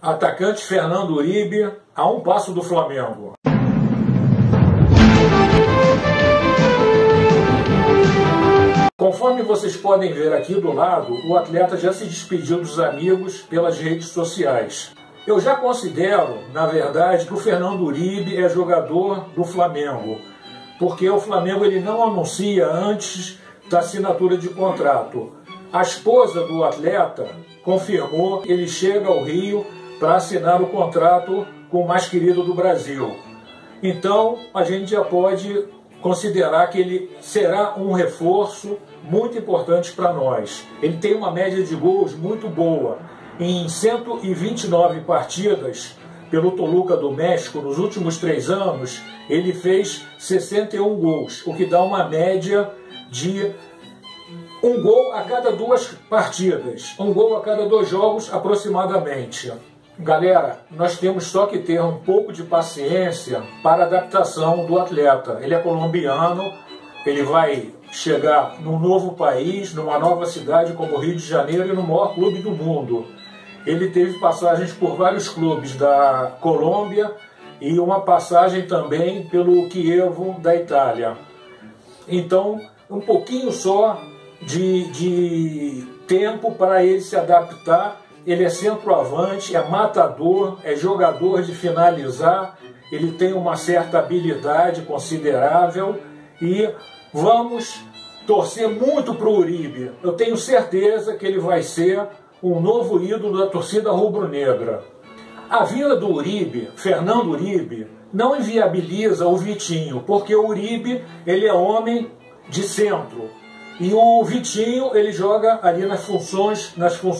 Atacante Fernando Uribe a um passo do Flamengo. Conforme vocês podem ver aqui do lado, o atleta já se despediu dos amigos pelas redes sociais. Eu já considero, na verdade, que o Fernando Uribe é jogador do Flamengo, porque o Flamengo ele não anuncia antes da assinatura de contrato. A esposa do atleta confirmou que ele chega ao Rio para assinar o contrato com o mais querido do Brasil. Então, a gente já pode considerar que ele será um reforço muito importante para nós. Ele tem uma média de gols muito boa. Em 129 partidas pelo Toluca do México, nos últimos 3 anos, ele fez 61 gols, o que dá uma média de 1 gol a cada 2 partidas, 1 gol a cada 2 jogos aproximadamente. Galera, nós temos só que ter um pouco de paciência para a adaptação do atleta. Ele é colombiano, ele vai chegar num novo país, numa nova cidade como o Rio de Janeiro e no maior clube do mundo. Ele teve passagens por vários clubes da Colômbia e uma passagem também pelo Chievo da Itália. Então, um pouquinho só de tempo para ele se adaptar. Ele é centroavante, é matador, é jogador de finalizar, ele tem uma certa habilidade considerável e vamos torcer muito para o Uribe. Eu tenho certeza que ele vai ser um novo ídolo da torcida rubro-negra. A vinda do Uribe, Fernando Uribe, não inviabiliza o Vitinho, porque o Uribe ele é homem de centro. E o Vitinho, ele joga ali nas funções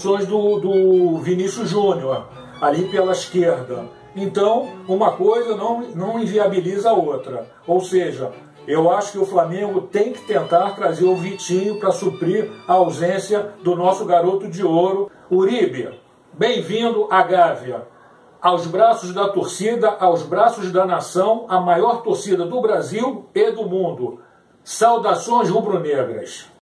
do Vinícius Júnior, ali pela esquerda. Então, uma coisa não inviabiliza a outra. Ou seja, eu acho que o Flamengo tem que tentar trazer o Vitinho para suprir a ausência do nosso garoto de ouro. Uribe, bem-vindo à Gávea. Aos braços da torcida, aos braços da nação, a maior torcida do Brasil e do mundo. Saudações rubro-negras.